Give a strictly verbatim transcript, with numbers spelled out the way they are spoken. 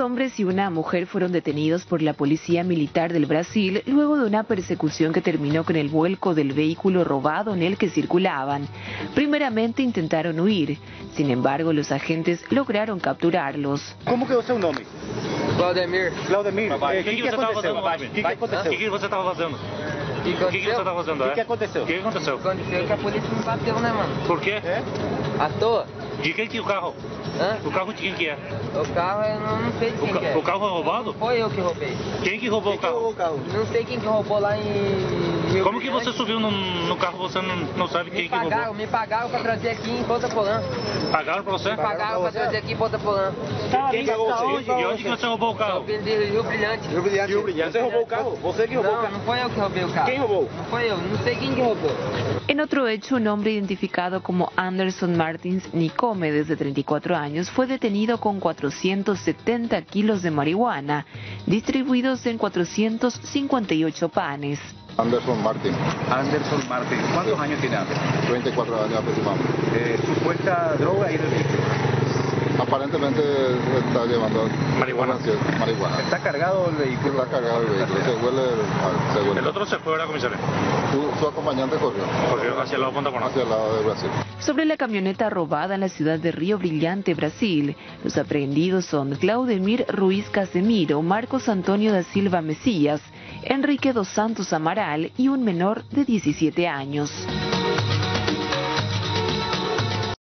hombres y una mujer fueron detenidos por la Policía Militar del Brasil luego de una persecución que terminó con el vuelco del vehículo robado en el que circulaban. Primeramente intentaron huir, sin embargo los agentes lograron capturarlos. ¿Cómo quedó seu nome? Claudemir. Claudemir, O eh, que, que, que aconteceu? O que, que aconteceu? O que você estava fazendo? que O que, que você estava fazendo? O que, que é? aconteceu? O que, que aconteceu? Aconteceu que a polícia me bateu, né, mano? Por quê? É? À toa. De quem que é o carro? Hã? O carro de quem que é? O carro eu não, não sei de quem O, ca que é. o carro foi roubado? Foi eu que roubei. Quem que roubou Quem o que roubou carro? o carro? Não sei quem que roubou lá em Rio Como que Brilhante. você subiu no, no carro você não, não sabe Me quem que pagaram, roubou? me pagaram pra trazer aqui em Ponta Porã. Pagaram pra você? Me pagaram pra trazer aqui em Ponta Porã. Quem pagou você? E onde que você roubou o carro? Eu vim de Rio Brilhante. Rio Brilhante. Rio Brilhante. Você roubou o carro? Você que roubou o Não, carro? não foi eu que roubei o carro. Quem roubou? Não foi eu, não sei quem que roubou. En otro hecho, un hombre identificado como Anderson Martins Nicomedes, de treinta y cuatro años, fue detenido con cuatrocientos setenta kilos de marihuana, distribuidos en cuatrocientos cincuenta y ocho panes. Anderson Martin, Anderson Martin. ¿Cuántos años tiene Anderson? treinta y cuatro años aproximadamente. Eh, supuesta droga y registro. Aparentemente está llevando Marihuana. marihuana. Está cargado el vehículo. Está cargado el vehículo, se huele, se huele. El otro se fue a la comisaría. Su, su acompañante corrió Corrió hacia el lado de Punta Porã. hacia el lado de Brasil. Sobre la camioneta robada en la ciudad de Río Brilhante, Brasil, los aprehendidos son Claudemir Ruiz Casemiro, Marcos Antonio da Silva Mesías, Enrique dos Santos Amaral y un menor de diecisiete años.